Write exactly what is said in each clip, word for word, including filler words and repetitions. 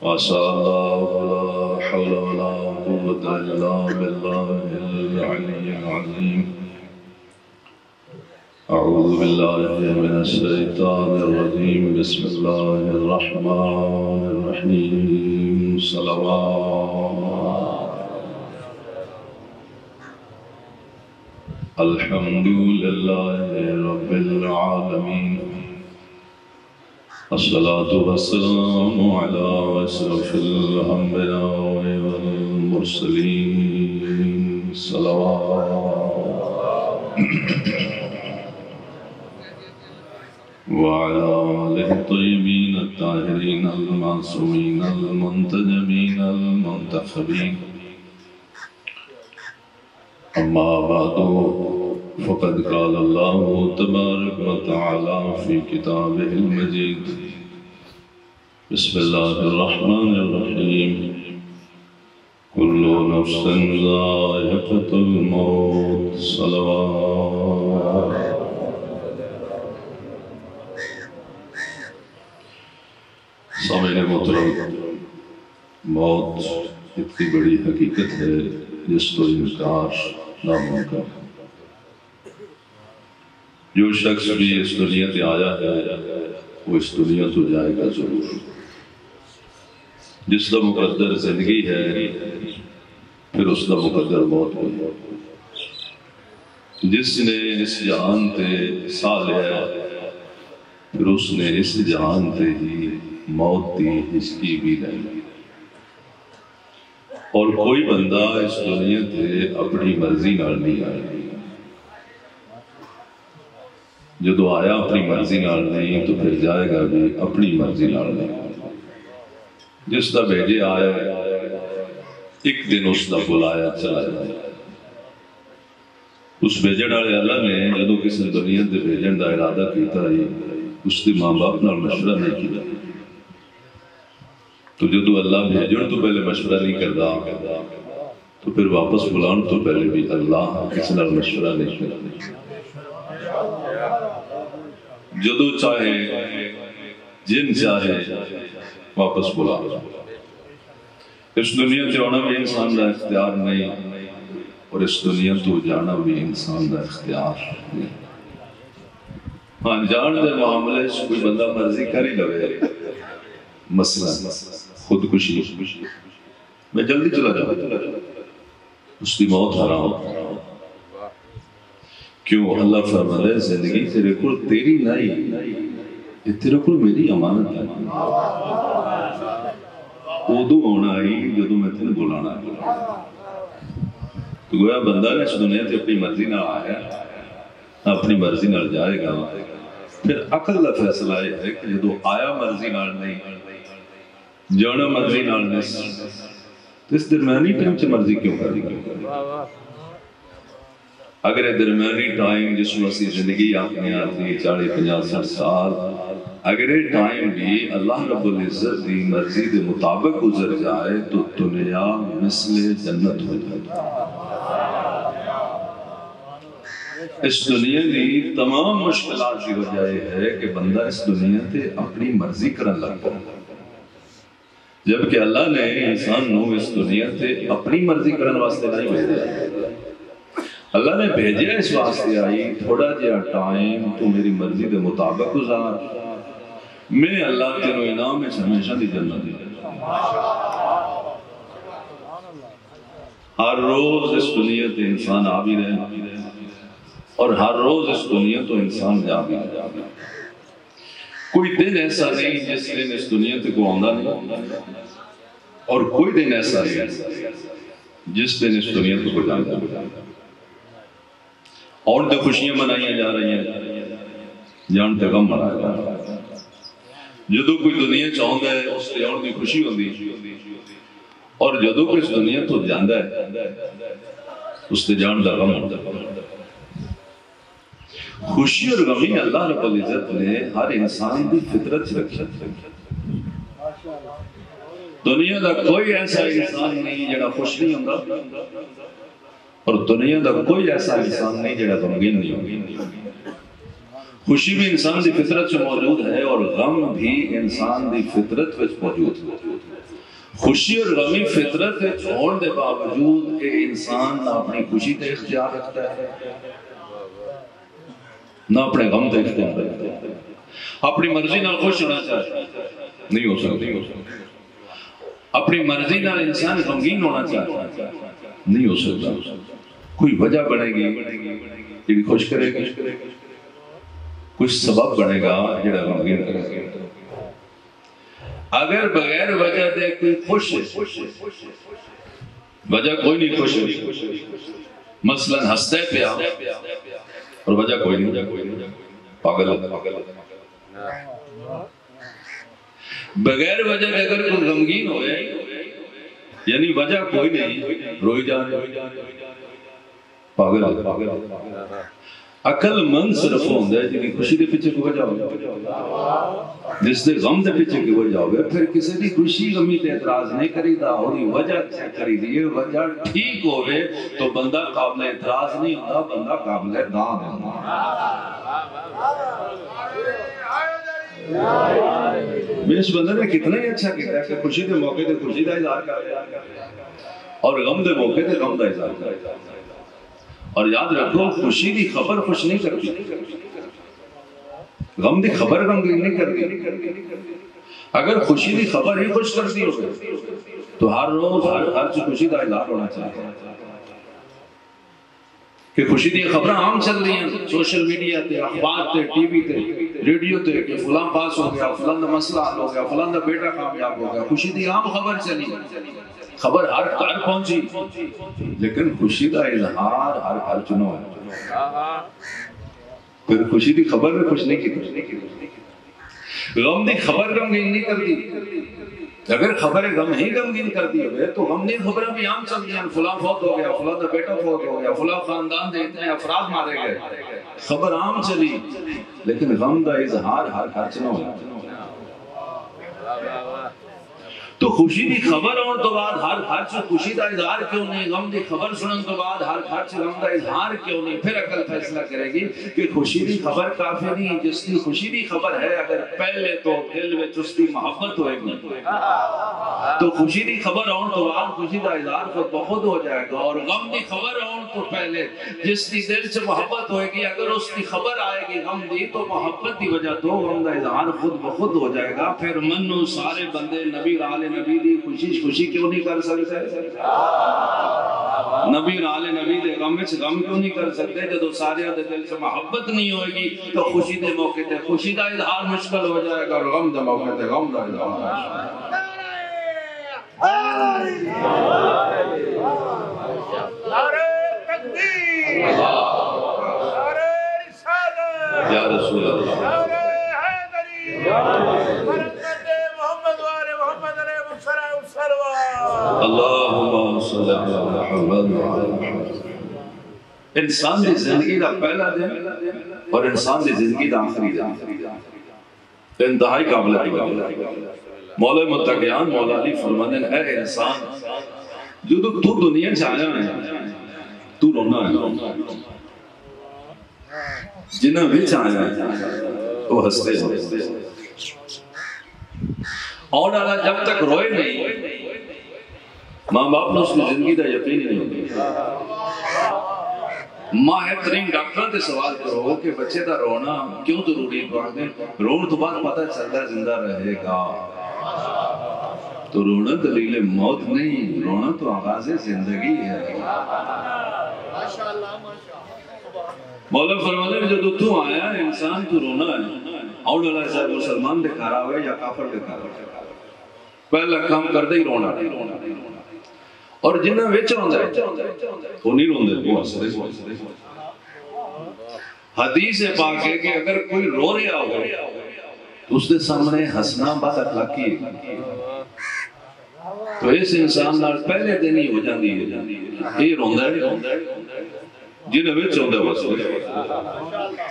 وأسأل الله لا حول ولا قوة إلا بالله العلي العظيم. أعوذ بالله من الشيطان الرجيم. بسم الله الرحمن الرحيم. صلوات. الحمد لله رب العالمين. الصلاة والسلام على أشرف الأنبياء والمرسلين. صلوات. وعلى آله الطيبين الطاهرين المعصومين المنتجبين المنتخبين. أما بعد فقد قال الله تبارك وتعالى في كتابه المجيد. بسم الله الرحمن الرحيم. كل نفس ذائقة الموت. صلوات. سامعین محترم، موت اتنی بڑی حقیقت ہے جس کو انکار ناممکن. جو شخص بھی اس دنیا سے آیا ہے وہ اس دنیا تو جائے گا ضرور. جس کا مقدر زندگی ہے پھر اس کا مقدر موت ہوئی. جس نے اس جہان تے سا لیا پھر اس نے اس جہان تے ہی موت دی ہسکی بھی لئی. اور کوئی بندہ اس دنیا تے اپنی مرضی نال نہیں آیا. جدو آیا اپنی مرضی نال نہیں تو پھر جائے گا بھی اپنی مرضی نال نہیں. جس دا بھیجے آیا ایک دن اس دا بلایا چلا جائے. اس بھیجن والے اللہ نے جدو کسی دنیا تے بھیجن دا ارادہ کیتا ہے اس کے ماں باپ نال مشورہ نہیں کیتا. تو جدو اللہ بھیجن تو پہلے مشورہ نہیں کرتا تو پھر واپس بلان تو پہلے بھی اللہ کسی نال مشورہ نہیں کرتا. جدو چاہے جن چاہے واپس بلا. اس دنیا سے آنا بھی انسان کا اختیار نہیں اور اس دنیا تو جانا بھی انسان کا اختیار نہیں. ہاں جان دے معاملے سے کوئی بندہ مرضی کر ہی لوے. مثلا خودکشی میں جلدی چلا جاؤں اس کی موت حرام. کیوں؟ اللہ فرماتا ہے زندگی تیرے کو تیری نہیں، یہ تیرے کو میری امانت ہے. ادو ہونا آئی جدو میں تین بلانا. تو گویا بندہ نے اس دنیا سے اپنی مرضی نہ آیا اپنی مرضی نہ جائے گا. پھر عقل کا فیصلہ یہ ہے کہ جدو آیا مرضی نہ نہیں جانا مرضی نہ نہیں تو اس درمیانی ٹائم سے مرضی کیوں کر دی. اگر درمیانی ٹائم جس میں اسی زندگی اپنی آتی چالی پنجاس سٹھ سال اگر یہ ٹائم بھی اللہ رب العزت دی مرضی دے مطابق گزر جائے تو دنیا مثل جنت ہو جائے. اس دنیا دی تمام مشکلات کی وجہ یہ ہے کہ بندہ اس دنیا تے اپنی مرضی کرن لگتا ہے. جبکہ اللہ نے انسان نو اس دنیا تے اپنی مرضی کرن واسطے نہیں بھیجا. اللہ نے بھیجا اس واسطے آئی تھوڑا جہا ٹائم تو میری مرضی دے مطابق گزار. میں اللہ تینوں انعام میں ہمیشہ دی جنت دی. ہر روز اس دنیا تے انسان آ بھی رہے اور ہر روز اس دنیا تو انسان جا بھی رہے. کوئی دن ایسا نہیں جس دن اس دنیا تے کو آندہ نہیں اور کوئی دن ایسا نہیں جس دن اس دنیا تے کو جاندہ نہیں. اور دے خوشیاں منائیاں جا رہی ہیں جانتے غم منایا جا رہا ہے. جدو کوئی دنیا چاہتا ہے اس سے اور دی خوشی ہوندی اور جدو کوئی اس دنیا تو جاندہ ہے اس سے جان دا غم ہوتا ہے. خوشی اور غمی اللہ رب العزت نے ہر انسان دی فطرت سے رکھا. دنیا دا کوئی ایسا انسان نہیں جڑا خوش نہیں ہوگا اور دنیا دا کوئی ایسا انسان نہیں جڑا غمگین نہیں ہوگا. خوشی بھی انسان دی فطرت سے موجود ہے اور غم بھی انسان دی فطرت میں موجود ہے. خوشی اور غمی فطرت چھوڑ دے باوجود کہ انسان نہ اپنی خوشی تے اختیار رکھتا ہے نہ اپنے غم تے اختیار رکھتا ہے. اپنی مرضی نہ خوش ہونا چاہتا نہیں ہو سکتا. اپنی مرضی نہ انسان غمگین ہونا چاہتا نہیں ہو سکتا. کوئی وجہ بنے گی جو خوش کرے گی, کچھ سبب بنے گا جڑا غمگین کرے گا. اگر بغیر وجہ دے کوئی خوش ہے, وجہ کوئی نہیں خوش ہے, مثلا ہنستے پیا اور وجہ کوئی نہیں, پاگل ہے. بغیر وجہ دے اگر کوئی غمگین ہوئے یعنی وجہ کوئی نہیں, روئی جا رہے, پاگل ہے. عقل مند صرف ہوتا ہے جن کی خوشی کے پیچھے کوئی وجہ ہوگا, جس دے غم دے پیچھے کوئی وجہ ہوگا. پھر کسی دی خوشی غمی تے اعتراض نہیں کری دا, ہوئی وجہ سے کری دی. یہ وجہ ٹھیک ہوئے تو بندہ قابل اعتراض نہیں ہوتا, بندہ قابل داد ہوتا. اس بندے نے کتنا ہی اچھا کیا ہے کہ خوشی دے موقع تے خوشی دا اظہار کر رہا اور غم دے موقع تے غم دا اظہار کر رہا. اور یاد رکھو خوشی دی خبر خوش نہیں کرتی, غم دی خبر غم نہیں کرتی. اگر خوشی دی خبر ہی خوش کرتی ہو تو ہر روز ہر ہر خوشی کا اظہار ہونا چاہیے کہ خوشی دی خبریں عام چل رہی ہیں سوشل میڈیا تے, اخبار تے, ٹی وی تے, ریڈیو تے کہ فلاں پاس ہو گیا, فلاں دا مسئلہ حل ہو گیا, فلاں دا بیٹا کامیاب ہو گیا. خوشی دی عام خبر چلی, خبر ہر گھر پہنچی, لیکن خوشی کا اظہار ہر گھر چنو ہے. پھر خوشی دی خبر میں خوش نہیں کی, غم دی خبر غمگین نہیں کرتی. اگر خبر غم ہی غمگین کرتی ہوئے تو غم دی خبریں بھی عام چل رہی ہیں, فلاں فوت ہو گیا, فلاں دا بیٹا فوت ہو گیا, فلاں خاندان دے اتنے افراد مارے گئے, خبر عام چلی, لیکن غم دا اظہار ہر گھر چنو ہے. تو خوشی دی خبر اور تو بعد ہر گھر سے خوشی دا اظہار کیوں نہیں, غم دی خبر سنن تو بعد ہر گھر سے غم دا اظہار کیوں نہیں. پھر عقل فیصلہ کرے گی کہ خوشی دی خبر کافی نہیں, جس کی خوشی دی خبر ہے اگر پہلے تو دل میں اس کی محبت ہوئے گی تو خوشی دی خبر اور تو بعد خوشی دا اظہار خود بخود ہو جائے گا. اور غم دی خبر اور تو پہلے جس کی دل سے محبت ہوئے گی اگر اس کی خبر آئے گی غم دی تو محبت دی وجہ تو غم دا اظہار خود بخود ہو جائے گا. پھر منو سارے بندے نبی رال نبی دی خوشی خوشی کیوں نہیں کر سکتے, نبی رال نبی دے غم وچ غم کیوں نہیں کر سکتے. جب سارے دے دل سے محبت نہیں ہوئے گی تو خوشی دے موقع تے خوشی دا اظہار مشکل ہو جائے گا اور غم دے موقع تے غم دا اظہار. نعرہ تکبیر, نعرہ رسالت, یا رسول اللہ, نعرہ حیدری, برکت محمد وآل محمد علیہ السلام. اللہم صلی اللہ علیہ وسلم. انسان دی زندگی دا پہلا دن اور انسان دی زندگی دا آخری دن انتہائی قابل ہے. مولا متقیان مولا علی فرمانے ہیں اے انسان جو تو دنیا چاہیا ہے تو رونا ہے, جنہ بھی چاہیا ہے وہ ہستے ہیں. اور اللہ جب تک روئے نہیں ماں باپ نے اس کی زندگی دا یقین ہی نہیں ہوگی. ماہر ترین ڈاکٹر سے سوال کرو کہ بچے دا رونا کیوں ضروری ہے, رون تو بعد پتہ چلتا زندہ رہے گا. تو رونا دلیل موت نہیں, رونا تو آغاز زندگی ہے. مولا فرمانے میں جب تو آیا انسان تو رونا ہے, اور اللہ صاحب مسلمان دکھا رہا ہوئے یا کافر دکھا رہا ہوئے, پہلا کام کر دے ہی رونا. اور جنہ ویچ رہا ہے وہ نہیں رون دے, وہ ہستے. حدیث پاک ہے کہ اگر کوئی رو رہا ہو تو اس کے سامنے ہسنا بد اخلاقی ہے. تو اس انسان نال پہلے دن ہی ہو جاندی ہے یہ روندا ہے جنہیں وچ ہوندا ہے.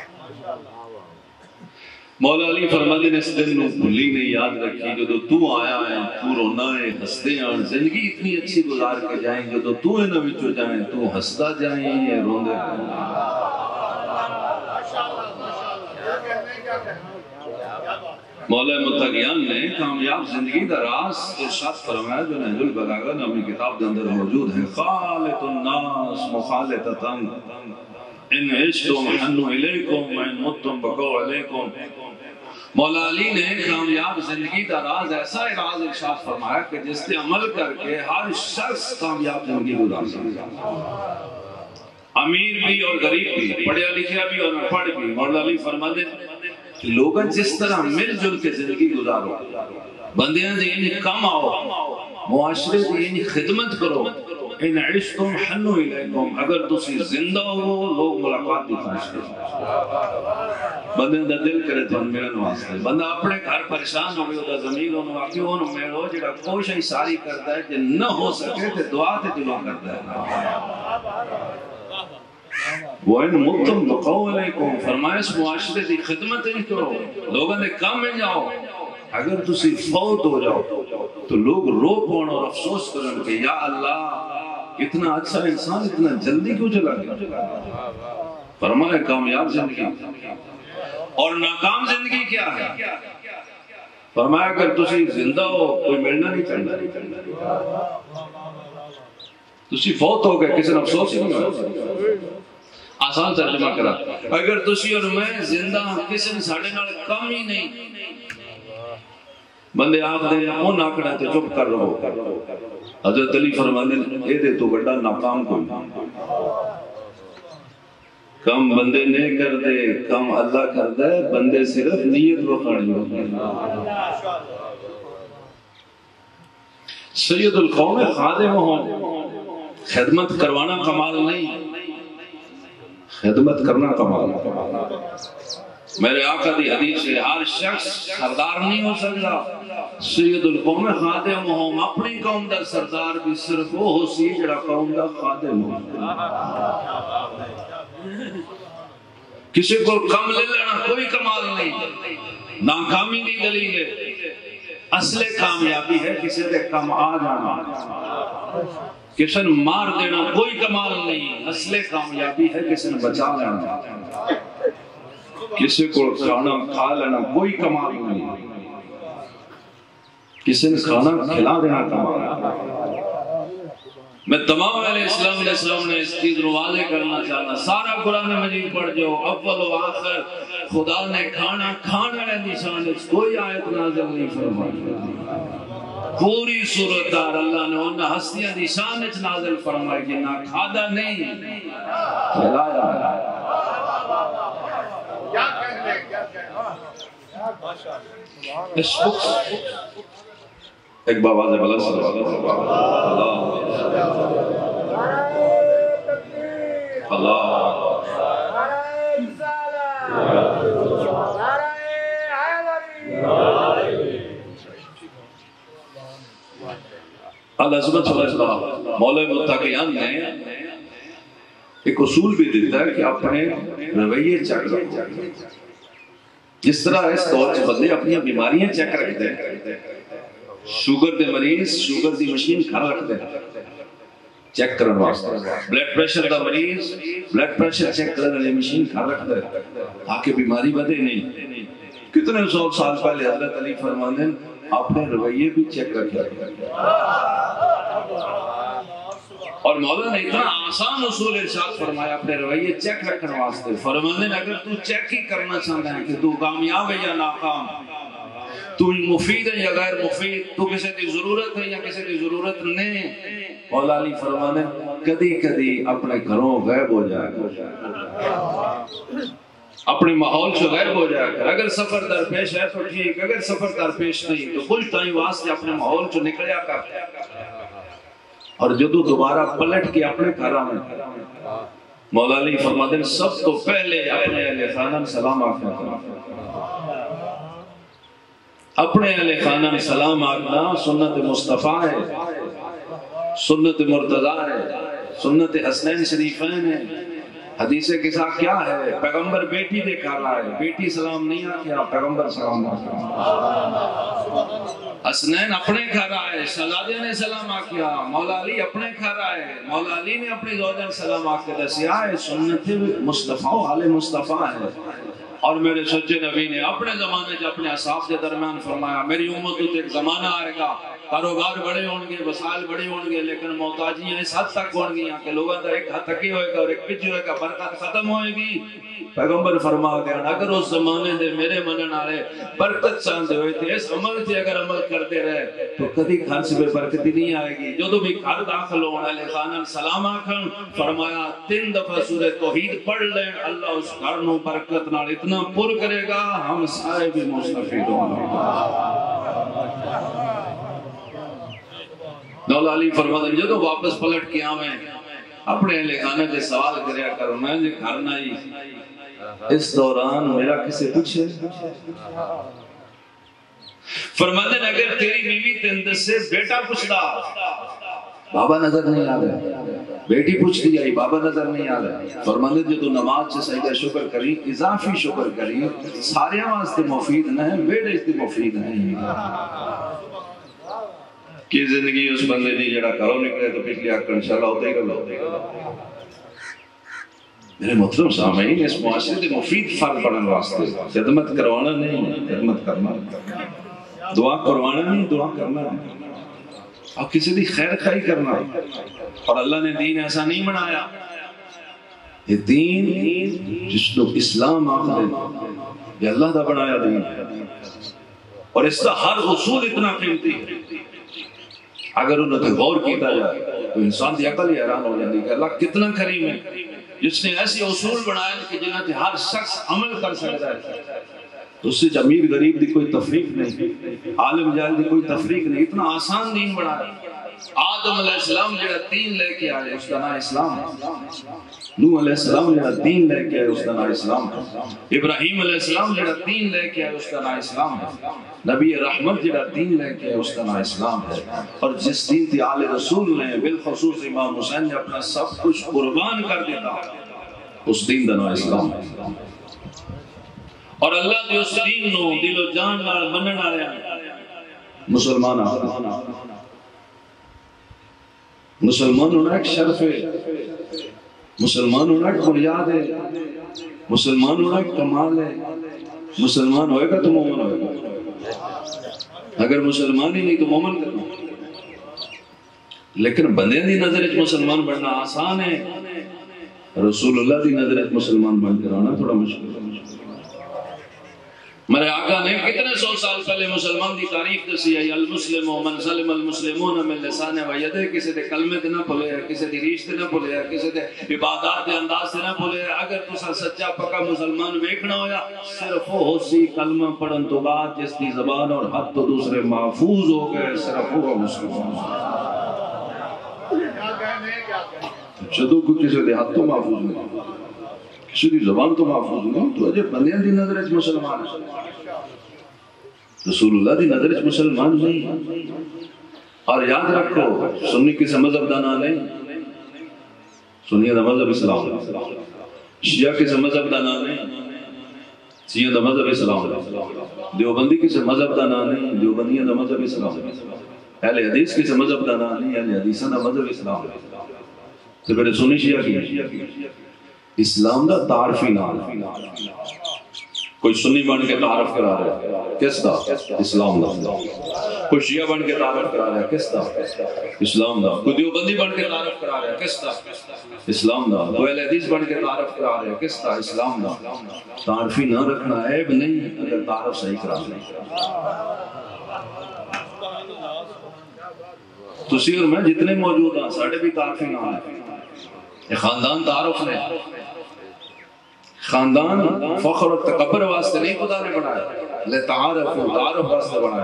مولا علی فرماتے ہیں اس دن نو بھلی نہیں یاد رکھی جو تو آیا ہے تو رونا ہے ہستے ہیں, زندگی اتنی اچھی گزار کے جائیں جو تو انہاں وچوں جائیں تو ہستا جائیں روندے. مولا متقیان نے کامیاب زندگی دا راز ارشاد فرمایا جو نہج البلاغہ نامی کتاب دے اندر موجود ہے، خالط الناس مخالطتاً ان عشتم حنو علیکم وان متم بقو علیکم۔ مولا علی نے کامیاب زندگی دا راز ایسا راز ارشاد فرمایا کہ جس نے عمل کر کے ہر شخص کامیاب زندگی گزار سکتا، امیر بھی اور غریب بھی، پڑھیا لکھیا بھی اور پڑھ بھی۔ مولا علی فرماتے لوگاں جس طرح مل جل کے زندگی گزارو، بندیاں دے انہیں کم آؤ، معاشرے دے انہیں خدمت کرو، ان عشتم حنو علیکم، اگر تسی زندہ ہو لوگ ملاقات دی خواہش کرو، بندیاں دا دل کرے تو ملن واسطے۔ بندہ اپنے گھر پریشان ہو گئے ہوتا زمین ہونے واقعی ہونے میرو جڑا کوشش ساری کرتا ہے کہ نہ ہو سکے تو دعا تے دلوں کرتا ہے۔ وَإِن مُتُّمْ بَقَوْا عَلَيْكُمْ، فرمایا اس معاشرے دی خدمت نہیں کرو، لوگوں نے کام میں جاؤ، اگر تسی فوت ہو جاؤ تو لوگ رو پون اور افسوس کرن کہ یا اللہ اتنا اچھا انسان اتنا جلدی کیوں چلا گیا۔ فرمایا کامیاب زندگی اور ناکام زندگی کیا ہے؟ فرمایا اگر تسی زندہ ہو کوئی ملنا نہیں چاہتا، تسی فوت ہو گئے کسی نے افسوس ہی نہیں ہوا۔ آسان ترجمہ کرا، اگر تسی اور میں زندہ کسی نے ساڑھے نال کم ہی نہیں، بندے آپ دے اون آکڑا تے چپ کر رہو۔ حضرت علی فرماتے ہیں اے دے تو بڑا ناکام کوئی کم بندے نے کر دے، کم اللہ کر دے، بندے صرف نیت وکھاڑی ہوتی۔ سید القوم خادم ہوں، خدمت کروانا کمال نہیں، خدمت کرنا کمال۔ میرے آقا دی حدیث ہے ہر شخص سردار نہیں ہو سکتا، سید القوم خادم ہوں، اپنی قوم دا سردار بھی صرف وہ ہو سی جڑا قوم دا خادم ہو۔ کسی کو کم لے لینا کوئی کمال نہیں، ناکامی دی دلیل ہے۔ اصل کامیابی ہے کسی دے کم آ جانا، کسی نے مار دینا کوئی کمال نہیں، اصل کامیابی ہے کسی نے بچا لینا، کسی کو کھانا کھا لینا کوئی کمال نہیں، کسی نے کھانا کھلا دینا کمال۔ میں تمام علیہ السلام علیہ السلام نے اس چیز رو واضح کرنا چاہتا، سارا قرآن مجید پڑھ جو اول و آخر خدا نے کھانا کھانا ہے نشان، کوئی آیت نازل نہیں فرمائی، پوری صورتدار اللہ نے ان ہستیاں نشان نازل فرمائی کہ نہ کھادا نہیں کھلایا۔ اس وقت ایک بابا سے بلا صلی اللہ اللہ العظمت اللہ۔ مولا متقیان نے ایک اصول بھی دیتا ہے کہ اپنے رویے چیک رکھو، جس طرح اس دور سے بندے اپنی بیماریاں چیک رکھتے ہیں، شوگر دے مریض شوگر دی مشین گھر رکھتے ہیں چیک کرن واسطے، بلڈ پریشر دا مریض بلڈ پریشر چیک کرن والی مشین گھر رکھتے ہیں تاکہ بیماری بدے نہیں۔ کتنے سو سال پہلے حضرت علی فرماتے ہیں اپنے رویے بھی چیک رکھیں۔ اور مولا نے اتنا آسان اصول ارشاد فرمایا اپنے رویے چیک رکھنے واسطے، فرماتے ہیں اگر تو چیک ہی کرنا چاہتا ہے کہ تو کامیاب ہے یا ناکام، تو مفید ہے یا غیر مفید، تو کسی کی ضرورت ہے یا کسی کی ضرورت نہیں، مولا علی فرماتے ہیں کدی کدی اپنے گھروں غائب ہو جائے گا، اپنے ماحول سے غائب ہو جائے گا۔ اگر سفر در پیش ہے تو ٹھیک، اگر سفر در پیش نہیں تو کچھ ٹائم واسطے اپنے ماحول سے نکلیا کر، اور جدو دوبارہ پلٹ کے اپنے گھر آنے، مولا علی فرماتے ہیں سب تو پہلے اپنے اہل خانہ سلام آخنا کرنا، اپنے اہل خانہ سلام آخنا سنت مصطفیٰ ہے، سنت مرتضیٰ ہے، سنت حسنین شریفین ہے۔ حدیث کے ساتھ کیا ہے؟ پیغمبر بیٹی دے کھا رہا ہے، بیٹی سلام نہیں آکھیا، پیغمبر سلام آکھیا، حسنین اپنے کھا رہا ہے، شہزادے نے سلام آکھیا، مولا علی اپنے کھا رہا ہے، مولا علی نے اپنی زوجہ سلام آکھیا، دسیا ہے سنت مصطفیٰ حال مصطفیٰ ہے۔ اور میرے سچے نبی نے اپنے زمانے سے اپنے اصحاب کے درمیان فرمایا میری امت تو ایک زمانہ آئے گا کاروبار بڑے ہوں گے وسائل بڑے ہوں گے لیکن محتاجیاں اس حد تک ہوں گی کہ لوگوں کا ایک ہاتھ تکی ہوئے گا اور ایک پچھ ہوئے گا برکت ختم ہوئے گی پیغمبر فرما گیا اگر اس زمانے دے میرے منن والے برکت چاہتے ہوئے تھے اس عمل سے اگر عمل کرتے رہے تو کبھی گھر سے برکتی نہیں آئے گی جو بھی گھر داخل ہونے والے خانن سلام آکھن فرمایا تین دفعہ سورہ توحید پڑھ لیں اللہ اس گھر نو برکت نال اتنا پر کرے گا ہم سارے بھی مستفید ہوں گے مولا علی فرماتے ہیں جدو واپس پلٹ کے آویں اپنے اہل خانہ سے سوال کریا کرو میں جے گھر نہ ہی اس دوران میرا کسے پوچھے فرماتے ہیں اگر تیری بیوی تندر سے بیٹا پوچھتا بابا نظر نہیں آ رہا بیٹی پوچھ دی آئی بابا نظر نہیں آ رہا فرماتے ہیں جو نماز سے سجدہ شکر کری اضافی شکر کری سارے واسطے مفید نہیں بیٹے اس مفید نہیں کی زندگی اس بندے دی جڑا کرو نکلے تو پچھلی آکر انشاءاللہ ہوتے ہی کرو میرے محترم سامعین اس معاشرے دے مفید فرق پڑھن واسطے خدمت کروانا نہیں خدمت کرنا دعا کروانا نہیں دعا کرنا اور کسی دی خیر خائی کرنا اور اللہ نے دین ایسا نہیں بنایا یہ دین جس کو اسلام آخر یہ اللہ دا بنایا دین اور اس کا ہر اصول اتنا قیمتی ہے اگر انہوں نے غور کیتا جائے تو انسان دی عقل ہی حیران ہو جاتی کہ اللہ کتنا کریم ہے جس نے ایسی اصول بنائے کہ جنہاں سے ہر شخص عمل کر سکتا ہے اس سے امیر غریب دی کوئی تفریق نہیں عالم جاہل دی کوئی تفریق نہیں اتنا آسان دین بنایا آدم علیہ السلام جڑا دین لے کے آئے اس کا نام اسلام نوح علیہ السلام جڑا دین لے کے آئے اس کا نام اسلام ابراہیم علیہ السلام جڑا دین لے کے آئے اس کا نام اسلام ہے نبی رحمت جڑا دین لے کے آئے اس کا نام اسلام ہے اور جس دین تھی آل رسول نے بالخصوص امام حسین نے اپنا سب کچھ قربان کر دیتا اس دین کا نام اسلام ہے اور اللہ نے اس دین نو دل و جان نال منن والے مسلمان مسلمان ہونا ایک شرف ہے مسلمان ہونا ایک بنیاد ہے مسلمان ہونا ایک کمال ہے مسلمان ہوئے گا تو مومن ہوئے گا اگر مسلمان ہی نہیں تو مومن کرنا لیکن بندے دی نظر اچ مسلمان بننا آسان ہے رسول اللہ دی نظر اچ مسلمان بن کر آنا تھوڑا مشکل ہے میرے آقا نے کتنے سو سال پہلے مسلمان دی تعریف دسی ہے المسلم من سلم المسلمون من لسان و یدہ کسی دے کلمے تے نہ بھولے کسی دی ریش تے نہ بھولے کسی دے عبادات دے انداز تے نہ بھولے اگر تسا سچا پکا مسلمان ویکھنا ہویا صرف وہ سی کلمہ پڑھن تو بعد جس دی زبان اور حد تو دوسرے محفوظ ہو گئے صرف وہ مسلمان جدو کو کسی دے حد تو محفوظ نہیں کسی دی زبان تو محفوظ نہیں تو اجے بندیاں دی نظر اچ مسلمان ہے رسول اللہ دی نظر اچ مسلمان نہیں اور یاد رکھو سنی کسی مذہب دا نام نہیں سنی دا مذہب اسلام شیعہ کسی مذہب دا نام نہیں شیعہ دا مذہب اسلام دیوبندی کسی مذہب دا نام نہیں دیوبندیاں دا مذہب اسلام اہل حدیث کسی مذہب دا نام نہیں اہل حدیثاں دا مذہب اسلام تو میرے سنی شیعہ کی اسلام دا تعارفی نام کوئی سنی بن کے تعارف کرا رہا ہے کس دا اسلام دا کوئی شیعہ بن کے تعارف کرا رہا ہے کس دا اسلام دا کوئی دیوبندی بن کے تعارف کرا رہا ہے کس دا اسلام دا کوئی اہل حدیث بن کے تعارف کرا رہا ہے کس دا اسلام دا تعارفی نہ رکھنا عیب نہیں اگر تعارف صحیح کرا رہا تو سی اور میں جتنے موجود ہیں ساڑھے بھی تعارفی نام ہے یہ خاندان تعارف نے خاندان فخر اور تکبر واسطے نہیں خدا نے بنایا لے تعارف و تعارف واسطے بنایا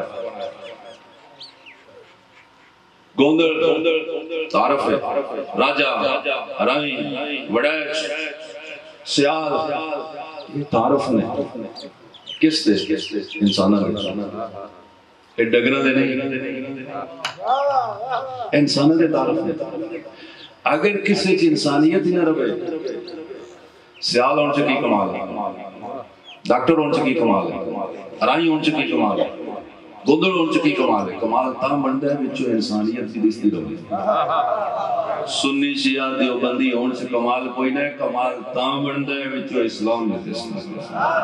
گوندر تعارف ہے راجہ رائن وڑیچ سیال یہ تعارف نے کس دے انسانہ دے یہ ڈگرہ دے نہیں انسانہ دے تعارف نے اگر کسی کی انسانیت ہی نہ رہے سیال ہون سے کی کمال ہے ڈاکٹر ہون سے کی کمال ہے رائی ہون سے کی کمال ہے گندڑ ہون سے کی کمال ہے کمال تاں بندہ ہے بچو انسانیت کی دستی رہے سنی شیعہ دیوبندی ہون سے کمال کوئی نہ، کمال تاں بندا ہے وچوں اسلام دے دسنا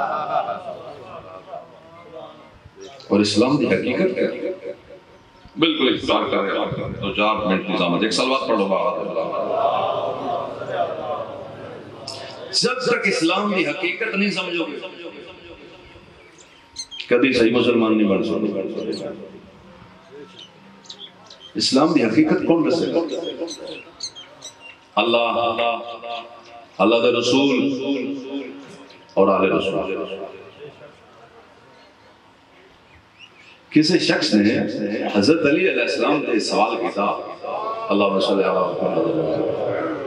اور اسلام دی حقیقت کیا ہے؟ بالکل اقرار کر رہے ہیں تو چار منٹ کی زحمت، ایک سلوات پڑھو بابا۔ جب تک اسلام دی حقیقت نہیں سمجھو گے کبھی صحیح مسلمان نہیں بن سکتے۔ اسلام دی حقیقت کون دسے گا؟ اللہ، اللہ دے رسول اور آل رسول۔ کسی شخص نے حضرت علی علیہ السلام نے سوال کیا، اللہ صلی اللہ علیہ وسلم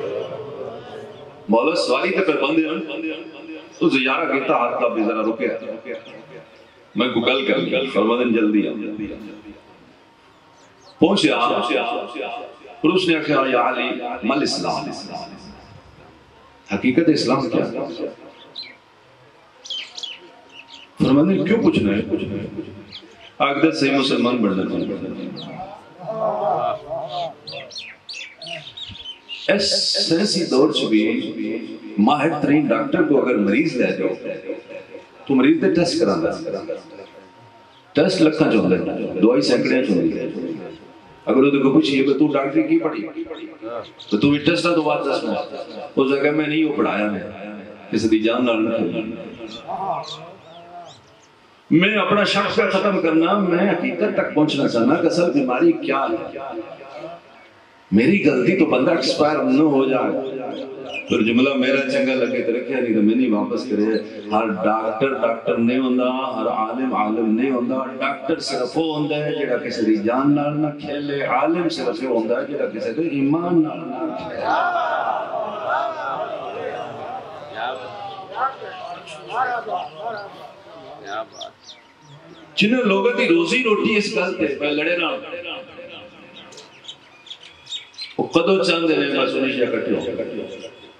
مولا سوالی تے پہ بندے ہیں تو زیارہ کیتا ہاتھ کا بھی ذرا رکے میں کو گل کر گل فرمادن جلدی آ پہنچیا اور اس نے کہا یا علی مل اسلام، حقیقت اسلام کیا؟ فرمادن کیوں پوچھنا ہے؟ اگر صحیح مسلمان بننا چاہیے اس سیاسی دور سے بھی ماہر ترین ڈاکٹر کو اگر مریض لے جاؤ تو مریض دے ٹیسٹ کرانا ٹیسٹ لکھاں چاہتا ہے، دوائی سینکڑے چاہتی ہے۔ اگر وہ کو پوچھئے کہ تو ڈاکٹری کی پڑھی تو تو بھی ٹیسٹ تو بات دس میں اس جگہ میں نہیں وہ پڑھایا میں کسی دی جان نہ میں اپنا شخص کا ختم کرنا، میں حقیقت تک پہنچنا چاہنا کہ اصل بیماری کیا ہے، میری غلطی تو بندہ ایکسپائر نہ ہو جائے پھر جملہ میرا چنگا لگے تو رکھیا نہیں تو میں نہیں واپس کرے۔ ہر ڈاکٹر ڈاکٹر نہیں ہوندہ، ہر عالم عالم نہیں ہوندہ، ڈاکٹر صرف وہ ہوندہ ہے جڑا کسی دی جان نال نہ کھیلے، عالم صرف وہ ہوندہ ہے جڑا کسی دی ایمان نال نہ کھیلے۔ جنہیں لوگوں کی روزی روٹی اس گل تے میں لڑے رہا ہوں وہ قدو چند دے میں سنی شیعہ کٹی ہوں۔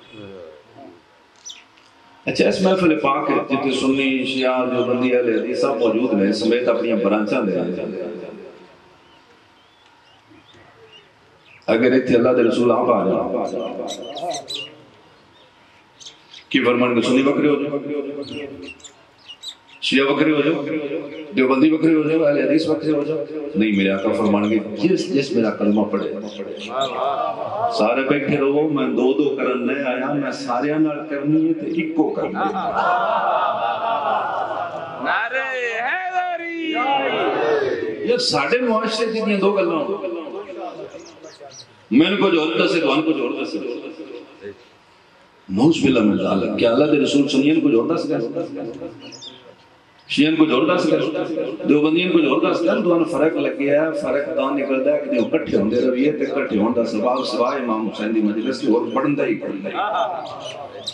اچھا اس محفل پاک ہے جتے سنی شیعہ جو بندی اہل حدیث سب موجود ہیں سمیت اپنی برانچاں دے اگر اتھے اللہ دے رسول آپ آ جائے کی فرمان کو سنی بکری ہو جائے، شیعہ بکری ہو جاؤ، دیوبندی بکری ہو جاؤ، اہل حدیث بکری ہو جاؤ، نہیں میرے آقا فرمان گے جس جس میرا کلمہ پڑھے سارے بیٹھے رہو، میں دو دو کرن نہیں آیا، میں سارے نال کرنی ہے تو ایک کو کرنی ہے۔ نعرہ حیدری یہ ساڑھے معاشرے جتنی دو گلوں میں نے کو جو حد سے تو ان کو جو حد سے نوز باللہ من ذالک کیا اللہ دے رسول سنین کو جوڑ دا سکتا شیعن کو جوڑ دا سکتا دیوبندین کو جوڑ دا سکتا دوان فرق لگ گیا ہے، فرق دان نکل دا ہے کہ دیو کٹھے ہوندے رویے تے کٹھے ہوندہ سباب سوائے امام حسین دی مجلس کی اور پڑھندہ ہی پڑھندہ ہی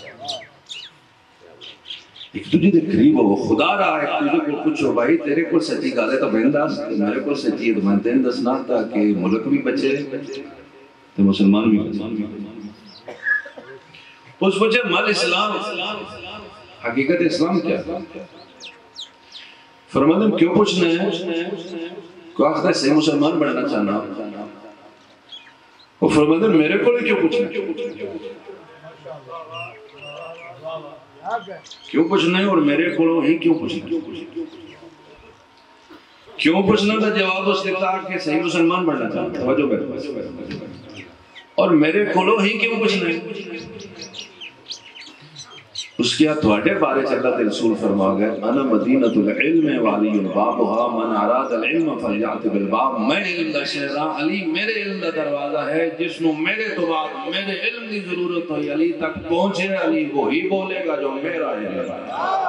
ایک تجھے دے قریب ہو خدا رہا ہے ایک تجھے کو پوچھو بھائی تیرے کو سچی گالے تو بہنداز میرے کو سچی ہے تو میں دین دسنا تھا کہ ملک بھی بچے تو مسلمان بھی بچے اس وجہ مال اسلام حقیقت اسلام کیا فرمادن کیوں پوچھنا ہے کو آخر ہے صحیح مسلمان بڑھنا چاہنا وہ فرمادن میرے کو لئے کیوں پوچھنا کیوں پوچھنا ہے اور میرے کو ہی کیوں پوچھنا کیوں پوچھنا تھا جواب اس نے کہا کہ صحیح مسلمان بڑھنا چاہنا توجہ بیٹھ اور میرے کو ہی کیوں پوچھنا ہے اس کے ہاتھ واڑے بارے چلتا تے رسول فرما گئے انا مدینہ العلم والی بابها من اراد العلم فلیات بالباب میں علم دا شہرہ علی میرے علم دا دروازہ ہے جس نو میرے تو بعد میرے علم دی ضرورت ہوئی علی تک پہنچے علی وہی بولے گا جو میرا علم ہے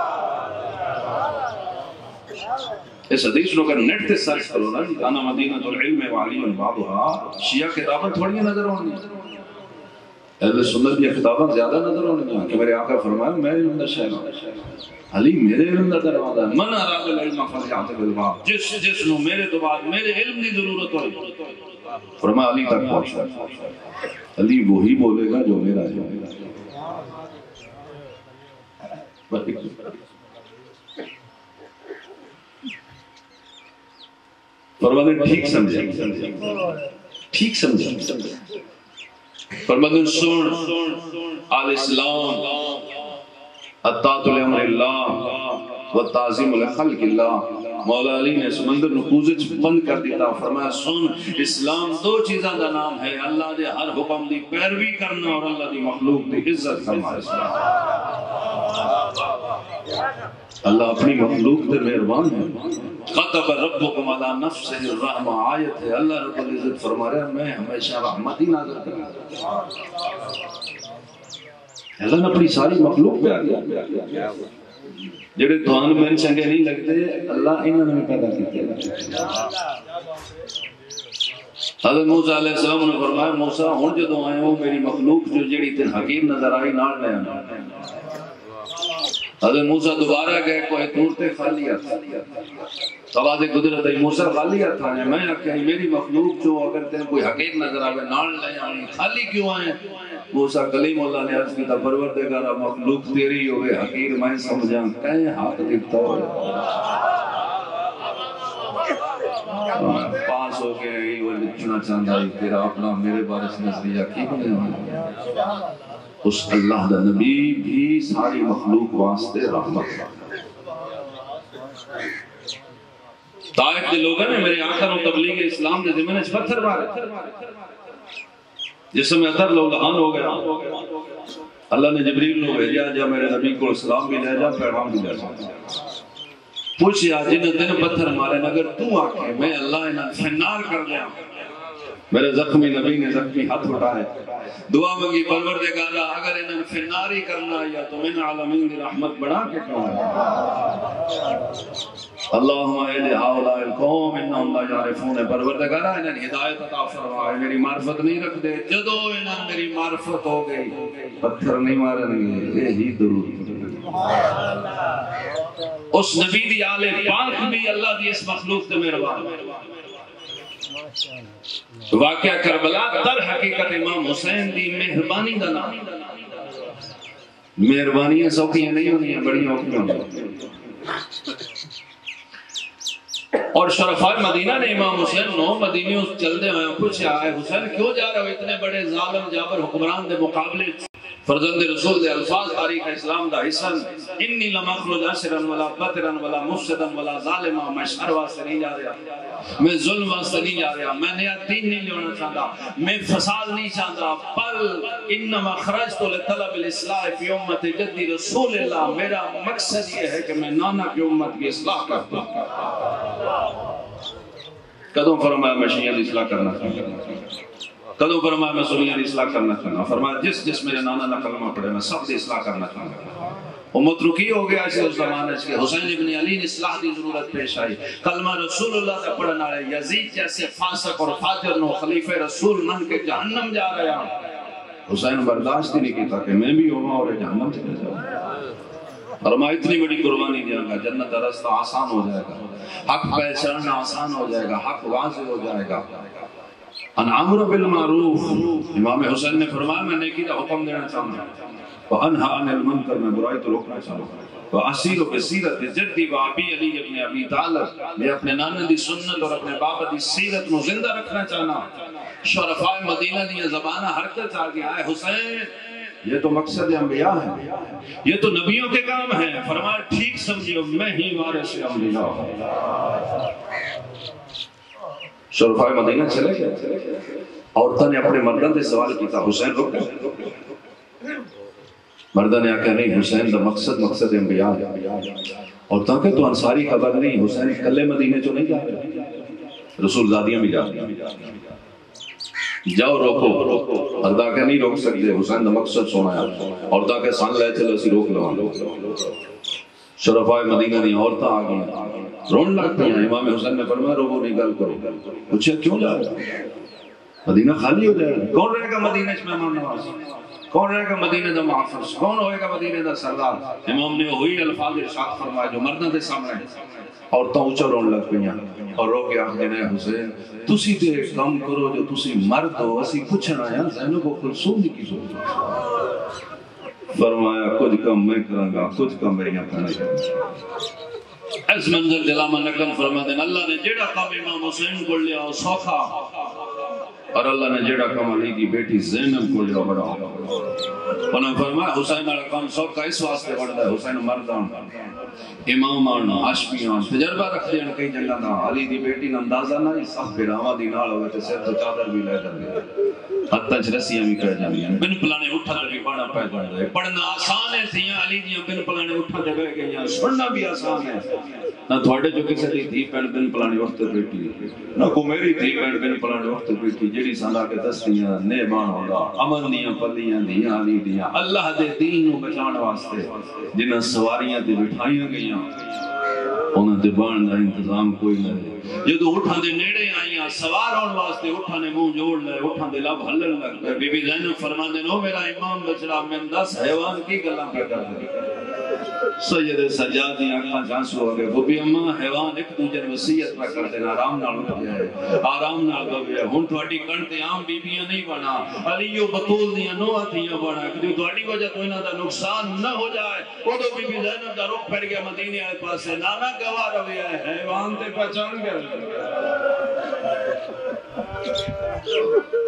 اس حدیث نو کر نیٹ تے سرچ کرو نا انا مدینہ العلم والی بابها شیعہ کتابیں تھوڑی نظر ہونی اہل سنت کی کتابیں زیادہ نظر ہونے ہیں کہ میرے آقا فرمایا میں علم دا شہر ہوں علی میرے علم دا دروازہ ہے من اراد العلم فلیات بالباب جس جس نو میرے تو بعد میرے علم دی ضرورت ہوئی فرمایا علی تک پہنچا علی وہی بولے گا جو میرا ہے فرمایا ٹھیک سمجھے ٹھیک سمجھے فرماتے سن آل اسلام اطاعت لامر اللہ و تعظیم لخلق اللہ. مولا علی نے سمندر نکوزے بند کر دیتا. فرمایا سن اسلام دو چیزاں دا نام ہے، اللہ دے ہر حکم دی پیروی کرنا اور اللہ دی مخلوق دی عزت کرنا. اللہ اپنی مخلوق تے مہربان ہے. کتب ربکم علی نفسہ الرحمہ آیت ہے. اللہ رب العزت فرما رہا ہے میں ہمیشہ رحمت ہی نازل کروں. اللہ نے اپنی ساری مخلوق پہ آ گیا. جڑے دوان میں چنگے نہیں لگتے اللہ انہوں نے پیدا کیتے. حضرت موسیٰ علیہ السلام نے فرمایا موسیٰ ہن جدوں آئے ہو میری مخلوق جو جڑی تین حقیر نظر آئی نال لے آنا. حضرت موسیٰ دوبارہ گئے کوئی دور تے خالی ہاتھ آواز قدرت ہے. موسیٰ خالی ہاتھ آئے. میں کہ میری مخلوق جو اگر تین کوئی حقیر نظر آئے نال لے آنی خالی کیوں آئے؟ موسیٰ کلیم اللہ نے عرض کیتا پروردگارا مخلوق تیری ہوئے حقیر میں سمجھاں کہیں حق دیتا ہو پاس ہو کے ہی وہ لچنا چاہتا ہے تیرا اپنا میرے بارے سے نظریہ کی بنے ہوئے. اس اللہ دا نبی بھی ساری مخلوق واسطے رحمت. طائف دے لوگوں نے میرے آخر و تبلیغ اسلام دے زمین اچھ پتھر بارے جس میں اتر لو لہان ہو گیا. اللہ نے جبریل کو بھیجا جا میرے نبی کو اسلام بھی لے جا پیغام بھی لے جا. پوچھیا جن دن پتھر مارے اگر تو آکے میں اللہ انہاں فنار کر دیا. میرے زخمی نبی نے زخمی ہاتھ اٹھائے دعا مانگی پروردگارا اگر انہاں فناری کرنا یا تو من عالمین کی رحمت بڑھا کے کہوں اللہم اہل ہاؤلاء القوم انہم لا یعرفون. پروردگارا انہاں ہدایت عطا فرما. میری معرفت نہیں رکھ دے. جدو انہاں میری معرفت ہو گئی پتھر نہیں مارن گے. یہی درود اس نبی دی آل پاک بھی اللہ دی اس مخلوق تے مہربان. واقعہ کربلا در حقیقت امام حسین دی مہربانی دا نام. مہربانیاں سوکھیاں نہیں ہونی ہیں بڑی اوکھیاں ہونی. اور شرفاء مدینہ نے امام حسین نو مدینیوں چل دے ہوئے پوچھا ہے حسین کیوں جا رہے ہو اتنے بڑے ظالم جابر حکمران دے مقابلے فرزند رسول دے الفاظ تاریخ اسلام دا حسن انی لمخرج اسرا ولا بطرا ولا مفسدا ولا ظالما. میں شر واسطے نہیں جا رہا میں ظلم واسطے نہیں جا رہا میں نیا دین نہیں لینا چاہتا میں فساد نہیں چاہتا بل انما خرجت لطلب الاصلاح فی امت جدی رسول اللہ. میرا مقصد یہ ہے کہ میں نانا کی امت کی اصلاح کرتا ہوں. کدوں فرمایا میں شیعہ کی اصلاح کرنا چاہتا کدوں فرمایا میں سنیہ کی اصلاح کرنا چاہتا فرمایا جس جس میرے نانا نہ کلمہ پڑھے میں سب کی اصلاح کرنا چاہتا. امت رکی ہو گیا اسے اس زمانے سے حسین ابن علی نے اصلاح کی ضرورت پیش آئی. کلمہ رسول اللہ سے پڑھنا رہے یزید جیسے فاسق اور فاجر نو خلیفہ رسول من کے جہنم جا رہے ہیں. حسین برداشت ہی نہیں کیتا کہ میں بھی ہوں اور جہنم چلے جاؤں. اور میں اتنی بڑی قربانی دیا گا جنت کا راستہ آسان ہو جائے گا. حق پہچاننا آسان ہو جائے گا. حق واضح ہو جائے گا. انعامر بالمعروف امام حسین نے فرمایا میں نیکی کا حکم دینا چاہتا ہوں وَأَنْهَا عَنِ الْمُنْكَرِ میں برائی تو روکنا چاہتا ہوں وَأَسِيرُ بِسِيرَتِ جَدِّ وَعَبِي علی ابن ابی طالب. میں اپنے نانا دی سنت اور اپنے باپ دی سیرت کو زندہ رکھنا چاہنا. شرفاء مدینہ دی زبانہ حرکت آ گیا ہے. حسین یہ تو مقصد انبیاء ہے یہ تو نبیوں کے کام ہیں. فرمایا ٹھیک سمجھو میں ہی وارث انبیاء ہوں. شرفاء مدینہ چلے گئے. عورتوں نے اپنے مردوں سے سوال کیا حسین رک گئے. مردہ نے آکھا نہیں حسین دا مقصد مقصد انبیاء ہے. اور تاکہ تو انصاری خبر نہیں حسین کلے مدینے جو نہیں جا رہے رسول زادیاں بھی جا رہے جاؤ روکو. مردہ کہ نہیں روک سکتے حسین دا مقصد سونا ہے. اور تاکہ سان لے چلو اسی روک لو. شرفاء مدینہ نہیں عورتیں آ گئی رون لگتے ہیں. امام حسین نے فرمایا روبو نہیں گل کرو. پوچھا کیوں جا رہے مدینہ خالی ہو جائے گا. کون رہے گا مدینہ اس مہمان نواز؟ کون رہے گا مدینہ دا محافظ؟ کون ہوئے گا مدینہ دا سردار؟ امام نے وہی الفاظ ارشاد فرمایا جو مردوں کے سامنے. عورتیں اونچا رون لگ پئی اور رو کے آخر نے حسین تسی تے ایک کام کرو جو تسی مرد ہو اسی پوچھنا ہے زینب و کلثوم دی کی ضرورت. فرمایا کچھ کم میں کراں گا کچھ کم میری کرنا ہے. اس منظر دلاما نقل فرما دیں اللہ نے جیڑا کام امام حسین کو لیا سوکھا اور اللہ نے جڑا کم علی دی بیٹی زینب کو جو بڑا انہوں نے فرمایا حسین علیہ کام سب کا اس واسطے بڑھتا ہے حسین مردان امامان عاشقیان تجربہ رکھ دیں کئی جنگہ دا علی دی بیٹی نے اندازہ نہ اس صاحب راما دی نال ہوئے تھے سر تو چادر بھی لے کر دیا حتی رسیاں بھی کر جانی ہیں بن پلانے اٹھا تے بھی پڑھنا پہ جان دے پڑھنا آسان ہے تھیاں علی دیاں بن پلانے اٹھا تے بہ گئیاں سننا بھی آسان ہے نہ تھوڑے جو کسی دی تھی پین بن پلانے وقت بیٹھی نہ کو میری تھی پین بن پلانے وقت بیٹھی جڑی سانا کے دستیاں نیبان ہوگا امن دیاں پلیاں دیاں علی دیاں اللہ دے دین نو بچان واسطے جنہ سواریاں تے بٹھائیاں گئیاں انہاں دے بان دا انتظام کوئی نہیں جدو اٹھاں دے نیڑے آئیاں سوار ہون واسطے اٹھاں نے منہ جوڑ لے اٹھاں دے لب ہلن لگ بی بی زینب فرماندے نو میرا امام بچڑا میں دس حیوان کی گلاں پہ کر دے سید سجاد دی آنکھاں جانسو ہو گئے وہ بھی اماں حیوان ایک دوجر وسیعت پہ کر دینا آرام نال اٹھ گیا ہے آرام نال گو گیا ہن تھوڑی کنٹے عام بیبیاں نہیں بنا علی و بطول دیاں نو ہتھیاں بنا کہ تھوڑی وجہ تو انہاں دا نقصان نہ ہو جائے وہ تو بی بی زینب دا رخ پھر گیا مدینے والے پاسے نانا گواہ رویا ہے حیوان تے پہچان گیا